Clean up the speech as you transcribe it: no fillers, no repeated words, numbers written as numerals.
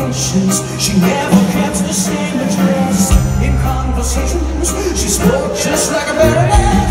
patience. She never kept the same address. In conversations, she spoke just like a better man.